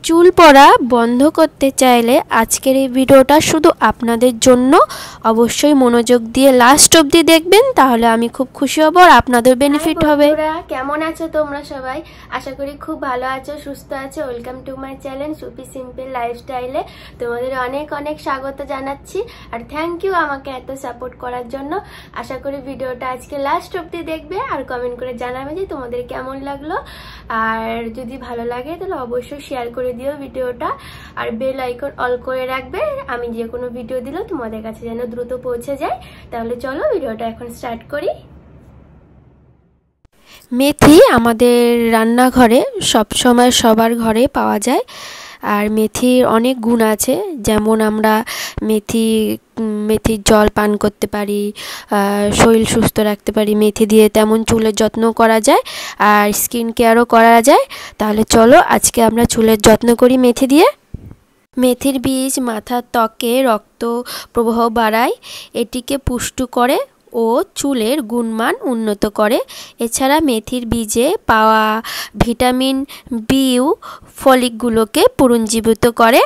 চুল পড়া বন্ধ করতে চাইলে আজকের এই ভিডিওটা শুধু আপনাদের জন্য। অবশ্যই মনোযোগ দিয়ে লাস্ট অবধি দেখবেন, তাহলে আমি খুব খুশি হব আর আপনাদের বেনিফিট হবে। কেমন আছো তোমরা সবাই? আশা করি খুব ভালো আছো, সুস্থ আছো। Welcome to my channel Supi simple লাইফস্টাইলে তোমাদের অনেক অনেক স্বাগত জানাচ্ছি আর থ্যাংক ইউ আমাকে এত সাপোর্ট করার জন্য। আশা করি ভিডিওটা আজকে লাস্ট অবধি দেখবে আর কমেন্ট করে জানাবে যে তোমাদের কেমন লাগলো। আর যদি ভালো লাগে তাহলে অবশ্যই শেয়ার করে দিও ভিডিওটা আর বেল আইকন অল করে রাখবে, আমি যে কোনো ভিডিও দিলেও তোমাদের কাছে যেন দ্রুত পৌঁছে যায়। তাহলে চলো ভিডিওটা এখন স্টার্ট করি। মেথি আমাদের রান্নাঘরে সবসময় সবার ঘরে পাওয়া যায় আর মেথির অনেক গুণ আছে। যেমন আমরা মেথির জল পান করতে পারি, শরীর সুস্থ রাখতে পারি মেথি দিয়ে, তেমন চুলের যত্ন করা যায় আর স্কিন কেয়ারও করা যায়। তাহলে চলো আজকে আমরা চুলের যত্ন করি মেথি দিয়ে। মেথির বীজ মাথার ত্বকে রক্ত প্রবাহ বাড়ায়, এটিকে পুষ্ট করে ও চুলের গুণমান উন্নত করে। এছাড়া মেথির বীজে পাওয়া ভিটামিন বিও ফলিকগুলোকে পুনরুজ্জীবিত করে।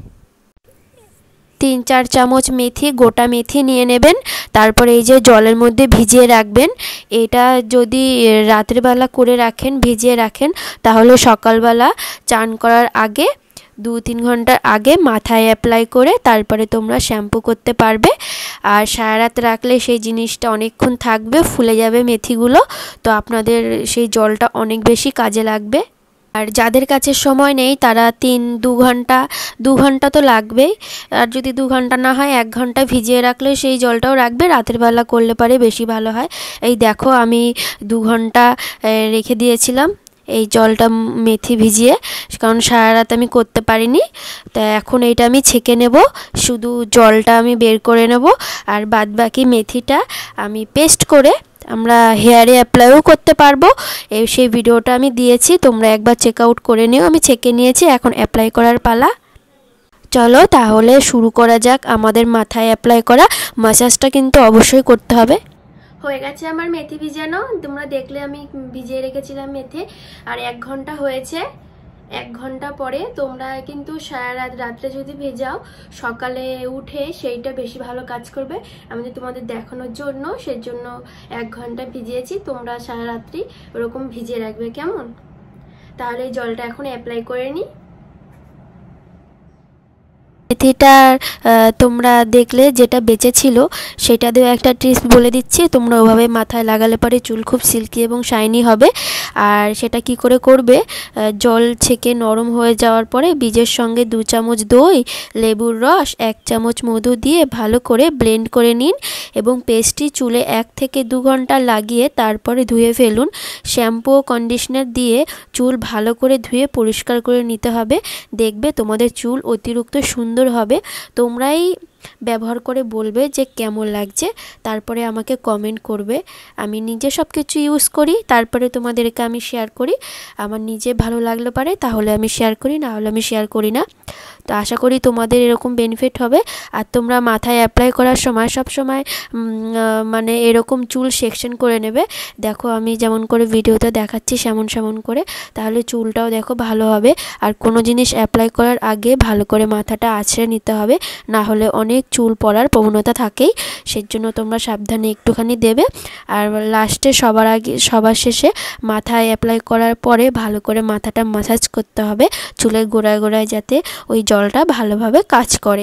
3-4 চামচ মেথি, গোটা মেথি নিয়ে নেবেন, তারপরে এই যে জলের মধ্যে ভিজিয়ে রাখবেন। এটা যদি রাত্রিবেলা করে রাখেন, ভিজিয়ে রাখেন, তাহলে সকালবেলা চান করার আগে 2-3 ঘন্টার আগে মাথায় অ্যাপ্লাই করে তারপরে তোমরা শ্যাম্পু করতে পারবে। আর সারা রাত রাখলে সেই জিনিসটা অনেকক্ষণ থাকবে, ফুলে যাবে মেথিগুলো, তো আপনাদের সেই জলটা অনেক বেশি কাজে লাগবে। আর যাদের কাছে সময় নেই তারা 2 ঘন্টা তো লাগবেই, আর যদি 2 ঘন্টা না হয় 1 ঘন্টা ভিজিয়ে রাখলে সেই জলটাও রাখবে, রাতের বেলা করলে পারে বেশি ভালো হয়। এই দেখো আমি 2 ঘন্টা রেখে দিয়েছিলাম এই জলটা মেথি ভিজিয়ে, কারণ সারা রাত আমি করতে পারিনি। তা এখন এইটা আমি ছেঁকে নেব, শুধু জলটা আমি বের করে নেব আর বাদবাকি মেথিটা আমি পেস্ট করে আমরা হেয়ারে অ্যাপ্লাইও করতে পারবো। সেই ভিডিওটা আমি দিয়েছি, তোমরা একবার চেক আউট করে নিও। আমি ছেঁকে নিয়েছি, এখন অ্যাপ্লাই করার পালা। চলো তাহলে শুরু করা যাক আমাদের মাথায় অ্যাপ্লাই করা ম্যাসাজটা, কিন্তু অবশ্যই করতে হবে। হয়ে গেছে আমার মেথি ভিজানো, তোমরা দেখলে আমি ভিজিয়ে রেখেছিলাম মেথি, আর 1 ঘন্টা হয়েছে। 1 ঘন্টা পরে তোমরা কিন্তু সারা রাত রাত্রে যদি ভেজাও সকালে উঠে সেইটা বেশি ভালো কাজ করবে। আমি তোমাদের দেখানোর জন্য সেজন্য 1 ঘন্টা ভিজিয়েছি, তোমরা সারা রাত্রি ওরকম ভিজিয়ে রাখবে, কেমন? তাহলে এই জলটা এখন অ্যাপ্লাই করে নিই। মেথিটা তোমরা দেখলে যেটা বেঁচে ছিল সেটা দিয়ে একটা টিপস বলে দিচ্ছি, তোমরা ওভাবে মাথায় লাগালে পরে চুল খুব সিল্কি এবং শাইনি হবে। আর সেটা কি করে করবে, জল ছেঁকে নরম হয়ে যাওয়ার পরে বীজের সঙ্গে 2 চামচ দই, লেবুর রস, 1 চামচ মধু দিয়ে ভালো করে ব্লেন্ড করে নিন এবং পেস্টটি চুলে 1 থেকে 2 ঘন্টা লাগিয়ে তারপরে ধুয়ে ফেলুন। শ্যাম্পু ও কন্ডিশনার দিয়ে চুল ভালো করে ধুয়ে পরিষ্কার করে নিতে হবে, দেখবে তোমাদের চুল অতিরিক্ত সুন্দর হবে। তোমরাই ব্যবহার করে বলবে যে কেমন লাগছে, তারপরে আমাকে কমেন্ট করবে। আমি নিজে সব কিছু ইউজ করি, তারপরে তোমাদেরকে আমি শেয়ার করি। আমার নিজে ভালো লাগলে পারে তাহলে আমি শেয়ার করি, না হলে আমি শেয়ার করি না। তো আশা করি তোমাদের এরকম বেনিফিট হবে। আর তোমরা মাথায় অ্যাপ্লাই করার সময় সব সময় মানে এরকম চুল সেকশন করে নেবে। দেখো আমি যেমন করে ভিডিওতে দেখাচ্ছি সেমন করে, তাহলে চুলটাও দেখো ভালো হবে। আর কোনো জিনিস অ্যাপ্লাই করার আগে ভালো করে মাথাটা আঁচড়ে নিতে হবে, না হলে অনেক চুল পড়ার প্রবণতা থাকেই, সেজন্য তোমরা সাবধানে একটুখানি দেবে। আর লাস্টে সবার শেষে মাথায় অ্যাপ্লাই করার পরে ভালো করে মাথাটা ম্যাসাজ করতে হবে চুলের গোড়ায় যাতে ওই জলটা ভালোভাবে কাজ করে।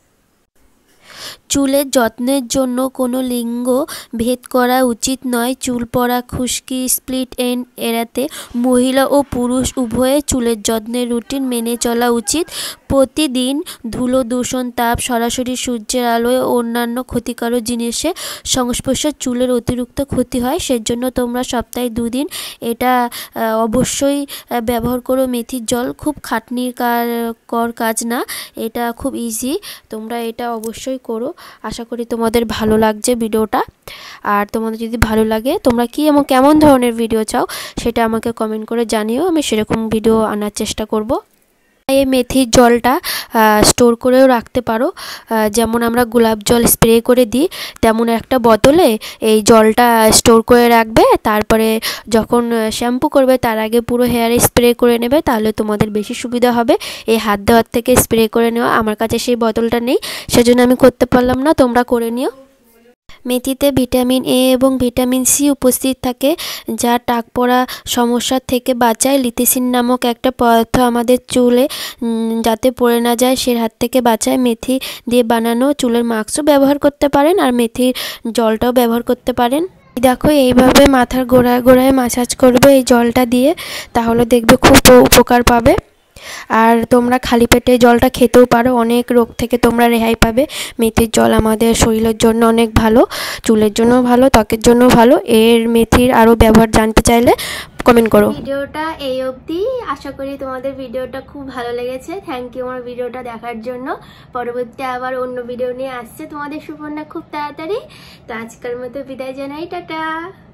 চুলের যত্নের জন্য কোনো লিঙ্গ ভেদ করা উচিত নয়। চুল পড়া, খুশকি, স্প্লিট এন্ড এড়াতে মহিলা ও পুরুষ উভয়ে চুলের যত্নের রুটিন মেনে চলা উচিত। প্রতিদিন ধুলো, দূষণ, তাপ, সরাসরি সূর্যের আলোয় অন্যান্য ক্ষতিকারক জিনিসের সংস্পর্শে চুলের অতিরিক্ত ক্ষতি হয়। সেজন্য তোমরা সপ্তাহে 2 দিন এটা অবশ্যই ব্যবহার করো। মেথির জল খুব খাটনির কাজ না, এটা খুব ইজি, তোমরা এটা অবশ্যই করো। আশা করি তোমাদের ভালো লাগছে ভিডিওটা। আর তোমাদের যদি ভালো লাগে তোমরা কেমন ধরনের ভিডিও চাও সেটা আমাকে কমেন্ট করে জানিও, আমি সেরকম ভিডিও আনার চেষ্টা করব। এই মেথির জলটা স্টোর করেও রাখতে পারো। যেমন আমরা গোলাপ জল স্প্রে করে দিই, তেমন একটা বোতলে এই জলটা স্টোর করে রাখবে। তারপরে যখন শ্যাম্পু করবে তার আগে পুরো হেয়ারে স্প্রে করে নেবে, তাহলে তোমাদের বেশি সুবিধা হবে এই হাত দেওয়ার থেকে স্প্রে করে নেওয়া। আমার কাছে সেই বোতলটা নেই, সেজন্য আমি করতে পারলাম না, তোমরা করে নিও। মেথিতে ভিটামিন এ এবং ভিটামিন সি উপস্থিত থাকে, যা টাক পড়া সমস্যার থেকে বাঁচায়। লিথিসিন নামক একটা পদার্থ আমাদের চুলে যাতে পড়ে না যায় সে হাত থেকে বাঁচায়। মেথি দিয়ে বানানো চুলের মাস্কও ব্যবহার করতে পারেন, আর মেথির জলটাও ব্যবহার করতে পারেন। দেখো এইভাবে মাথার গোড়ায় গোড়ায় ম্যাসাজ করবে এই জলটা দিয়ে, তাহলে দেখবে খুব উপকার পাবে। আর তোমরা খালি পেটে জলটা খেতেও পারো, অনেক রোগ থেকে তোমরা রেহাই পাবে। মেথির জল আমাদের শরীরের জন্য অনেক ভালো, চুলের জন্য ভালো, ত্বকের জন্য ভালো। এর মেথির আরও ব্যবহার জানতে চাইলে কমেন্ট করো। ভিডিওটা এই অবধি, আশা করি তোমাদের ভিডিওটা খুব ভালো লেগেছে। থ্যাংক ইউ আমার ভিডিওটা দেখার জন্য। পরবর্তী আবার অন্য ভিডিও নিয়ে আসছে তোমাদের সুপর্ণা খুব তাড়াতাড়ি। তো আজকের মতো বিদায় জানাই, টাটা।